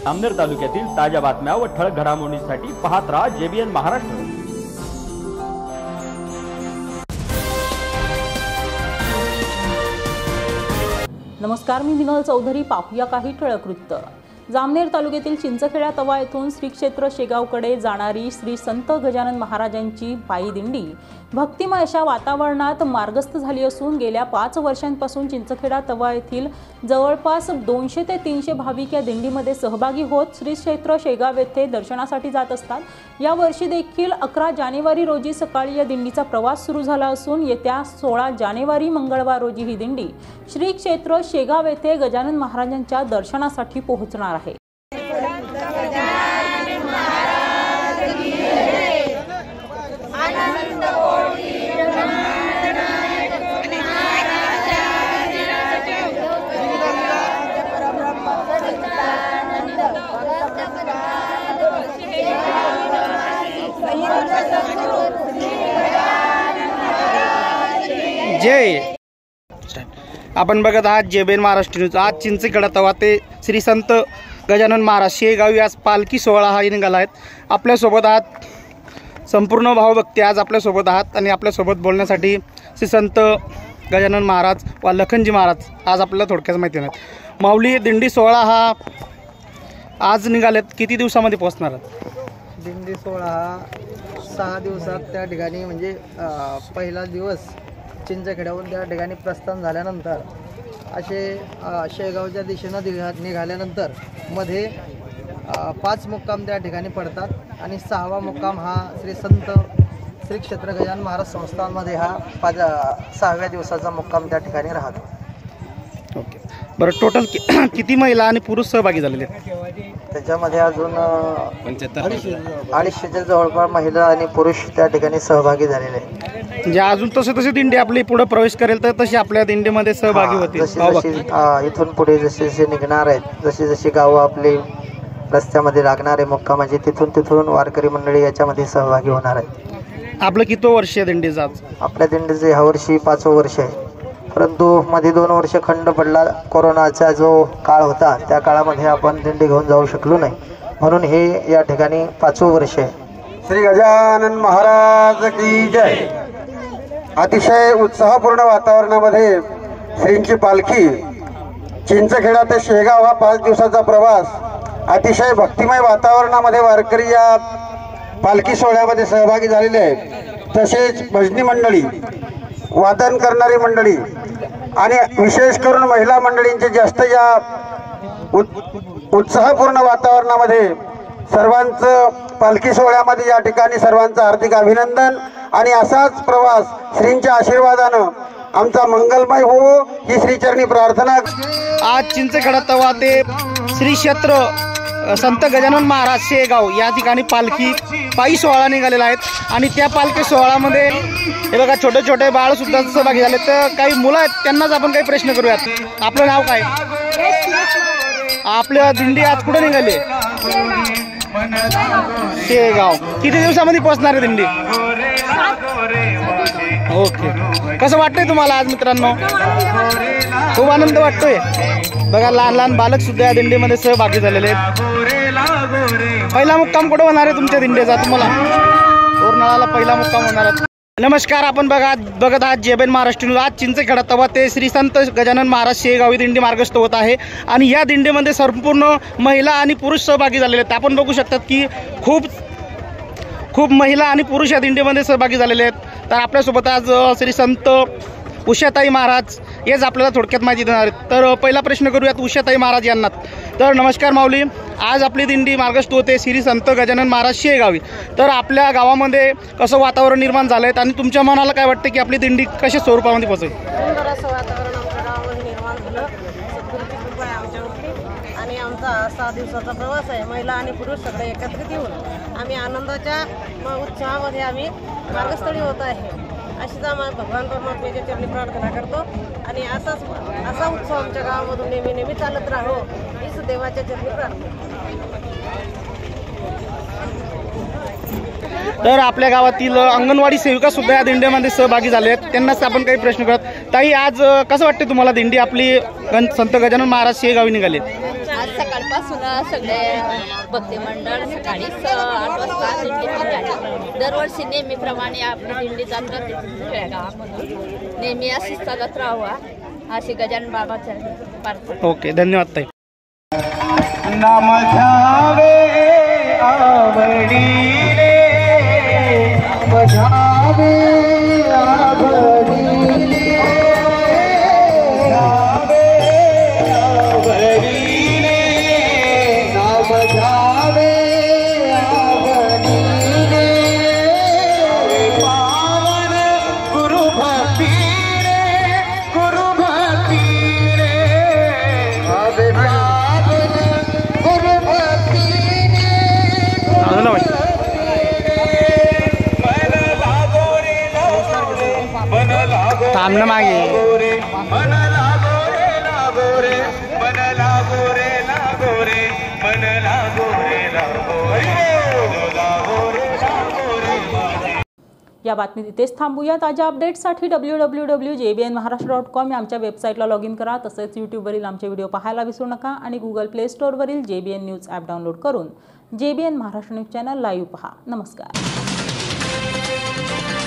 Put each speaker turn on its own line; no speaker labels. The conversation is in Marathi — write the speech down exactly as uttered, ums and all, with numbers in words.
जामनेर तालुक्यातील ताज्या बातम्या व ठळक घडामोडींसाठी पाहत राहा जेबीएन महाराष्ट्र।
नमस्कार, मी मिनल चौधरी। पाहूया काही ठळक वृत्त। जामनेर तालुक्यातील चिंचखेडा तवा येथून श्री क्षेत्र शेगावकडे जाणारी श्री संत गजानन महाराजांची पायी दिंडी भक्तिमय अशा वातावरणात मार्गस्थ झाली असून गेल्या पाच वर्षांपासून चिंचखेडा तवा येथील जवळपास दोनशे ते तीनशे भाविक या दिंडीमध्ये सहभागी होत श्री क्षेत्र शेगाव येथे दर्शनासाठी जात असतात। या वर्षी देखील अकरा जानेवारी रोजी सकाळी या दिंडीचा प्रवास सुरू झाला असून येत्या सोळा जानेवारी मंगळवार रोजी ही दिंडी श्री क्षेत्र शेगाव येथे गजानन महाराजांच्या दर्शनासाठी पोहोचणार आहे।
जय आपण बघत आहात जेबीएन महाराष्ट्र न्यूज। आज चिंचखेडा तवा ते श्री संत गजानन महाराज शेगावी आज पालखी सोहळा हा निघाला आहे। आपल्यासोबत आहात संपूर्ण भावभक्ती आज आपल्यासोबत आहात आणि आपल्यासोबत बोलण्यासाठी श्री संत गजानन महाराज व लखनजी महाराज आज आपल्याला थोडक्यात माहिती देणार। माऊली, दिंडी सोहळा हा आज निघालेत, किती दिवसामध्ये पोहोचणार?
दिंडी सोहळा हा सहा दिवसात त्या ठिकाणी म्हणजे पहिला दिवस चिंचखेड्याहून त्या ठिकाणी प्रस्थान झाल्यानंतर असे शेगावच्या दिशेनं निघा निघाल्यानंतर मध्ये पाच मुक्काम त्या ठिकाणी पडतात आणि सहावा मुक्काम हा श्री संत श्री क्षेत्र गजानन महाराज संस्थानमध्ये हा पाच सहाव्या दिवसाचा मुक्काम त्या ठिकाणी राहतो।
ओके, बरं, टोटल कि, किती महिला आणि पुरुष सहभागी झालेले?
त्याच्यामध्ये अजून अडीचशेच्या जवळपास महिला आणि पुरुष त्या ठिकाणी सहभागी झालेले आहेत।
म्हणजे अजून तसे तसे दिंडी आपली पुढे प्रवेश करेल तर तशी आपल्या दिंडीमध्ये सहभागी होतील।
इथून पुढे जसे जसे निघणार आहेत, जशी जशी गावं आपली रस्त्यामध्ये लागणारे मुक्कामाचे तिथून तिथून वारकरी मंडळी याच्यामध्ये सहभागी होणार आहेत।
आपलं किती वर्ष आहे दिंडीचं?
आपल्या दिंडीचं ह्या वर्षी पाचवं वर्ष आहे, परंतु मध्ये दोन वर्ष खंड पडला, कोरोनाचा जो काळ होता त्या काळामध्ये आपण दिंडी घेऊन जाऊ शकलो नाही, म्हणून हे या ठिकाणी पाचवं वर्ष आहे।
श्री गजानन महाराज की जय। अतिशय उत्साहपूर्ण वातावरणामध्ये श्रींची पालखी चिंचखेडा ते शेगाव हा पाच दिवसाचा प्रवास अतिशय भक्तिमय वातावरणामध्ये वारकरी या पालखी सोहळ्यामध्ये सहभागी झालेले आहेत। तसेच भजनी मंडळी, वादन करणारी मंडळी आणि विशेष करून महिला मंडळींचे जास्त या उत्साहपूर्ण वातावरणामध्ये सर्वांचं पालखी सोहळ्यामध्ये या ठिकाणी सर्वांचं हार्दिक अभिनंदन आणि असाच प्रवास श्रींच्या आशीर्वादानं आमचा मंगलमय हो ही श्रीचरणी प्रार्थना।
आज चिंचखेडा तवा ते श्री क्षेत्र संत गजानन महाराज शेगाव या ठिकाणी पालखी पायी सोहळा निघालेला आहे आणि त्या पालखी सोहळ्यामध्ये हे बघा छोटे छोटे बाळ सुद्धा सहभागी झाले। तर काही मुलं आहेत त्यांनाच आपण काही प्रश्न करूयात। आपलं नाव काय? आपल्या दिंडी आज कुठे निघाली? शेगाव। किती दिवसामध्ये पोहोचणार आहे दिंडी? ओके, कसं वाटतंय तुम्हाला आज मित्रांनो? खूप आनंद वाटतोय। बघा लहान लहान बालक सुद्धा या दिंडीमध्ये सहभागी झालेले आहेत। पहिला मुक्काम कुठं होणार आहे तुमच्या दिंडीचा? तुम्हाला ओरनाळाला पहिला मुक्काम होणार आहे। नमस्कार, आपण बघा बघत आहात जेबीएन महाराष्ट्र न्यूज। आज चिंचखेडा तवा ते श्री संत गजानन महाराज शेगावी दिंडी मार्गस्थ होत आहे आणि या दिंडीमध्ये संपूर्ण महिला आणि पुरुष सहभागी झालेले आहेत। आपण बघू शकतात की खूप खूप महिला आणि पुरुष या दिंडीमध्ये सहभागी झालेले आहेत। तर आपल्यासोबत आज श्री संत उषाताई महाराज हेच आपल्याला थोडक्यात माहिती देणार आहेत। तर पहिला प्रश्न करूयात उषाताई महाराज यांना। तर नमस्कार माऊली, आज आपली दिंडी मार्गस्थ होते श्री संत गजानन महाराज शेगावी। तर आपल्या गावामध्ये कसं वातावरण निर्माण झालं आहे आणि तुमच्या मनाला काय वाटतं की आपली दिंडी कशा स्वरूपामध्ये पोहोचेल?
वातावरण आमच्या गावामध्ये निर्माण झालं, सद्गुरूची कृपा आहे आमच्यावरती आणि आमचा सहा दिवसाचा प्रवास आहे। महिला आणि पुरुष सगळे एकत्रित येऊन आम्ही आनंदाच्या उत्साहामध्ये आम्ही मार्गस्थळी होत आहे। अशीच आम्ही भगवान परमात्म्याच्या चरणी प्रार्थना करतो आणि असाच असा उत्सव आमच्या गावामधून नेहमी नेहमी चालत राहो हीच देवाच्या चरणी प्रार्थना।
तर आपल्या गावातील अंगणवाडी सेविका सुद्धा या दिंडीमध्ये सहभागी झाले आहेत, त्यांनाच आपण काही प्रश्न करत। ताई, आज कसं वाटते तुम्हाला दिंडी आपली संत गजानन महाराज शेगावी निघाले?
आज सकाळपासून सगळे भक्ती मंडळ सकाळी स आठ वाजता दिंडी निघाली. दरवर्षी नेहमीप्रमाणे आपली दिंडी जात राहते सगळ्या गावामधून. नेहमी अशीच चालत राहावा अशी गजानन बाबाच्या प्रार्थना.
ओके, धन्यवाद ताई.
नाम घ्यावे आवडीने, नाम घ्यावे आवडीने, घ्यावे आवडीने, नाम घ्यावे आवडीने, पावन गुरु भक्तीने, गुरु भक्तीने, अवे
थांब ना मागे.
या बातमीत इथेच थांबूया. ताज्या अपडेट्ससाठी W W W J B N Maharashtra dot com या आमच्या वेबसाईटला लॉग इन करा. तसेच यूट्यूबवरील आमचे व्हिडिओ पाहायला विसरू नका आणि गुगल प्ले स्टोअरवरील J B N news app download करून J B N Maharashtra news channel live पहा. नमस्कार.